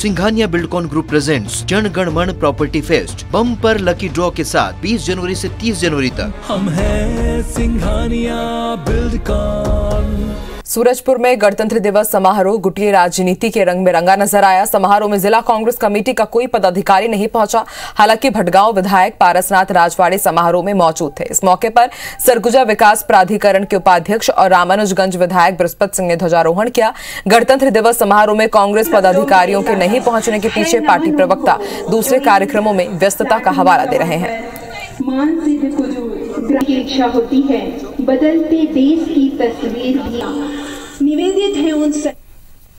Singhania Buildcon group presents Jan Gan Man property fest bumper lucky draw के साथ 20 जनवरी से 30 जनवरी तक। हम हैं सिंघानिया बिल्डकॉन। सूरजपुर में गणतंत्र दिवस समारोह गुटिये राजनीति के रंग में रंगा नजर आया। समारोह में जिला कांग्रेस कमेटी का कोई पदाधिकारी नहीं पहुंचा। हालांकि भटगांव विधायक पारसनाथ राजवाड़े समारोह में मौजूद थे। इस मौके पर सरगुजा विकास प्राधिकरण के उपाध्यक्ष और रामानुजगंज विधायक बृहस्पति सिंह ने ध्वजारोहण किया। गणतंत्र दिवस समारोह में कांग्रेस पदाधिकारियों के नहीं पहुंचने के पीछे पार्टी प्रवक्ता दूसरे कार्यक्रमों में व्यस्तता का हवाला दे रहे हैं। की इच्छा होती है, बदलते देश की तस्वीर भी निवेदित है उन